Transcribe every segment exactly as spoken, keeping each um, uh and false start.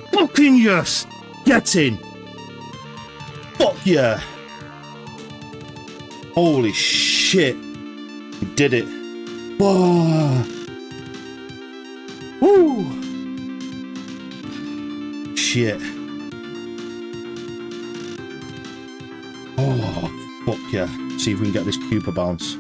Fucking yes! Get in! Fuck yeah! Holy shit! We did it! Whoa! Woo! Shit! Oh, fuck yeah! See if we can get this Cooper bounce.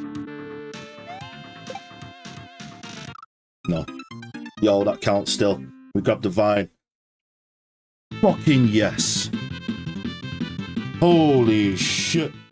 No. Yo, that counts still. We grabbed the vine. Fucking yes. Holy shit.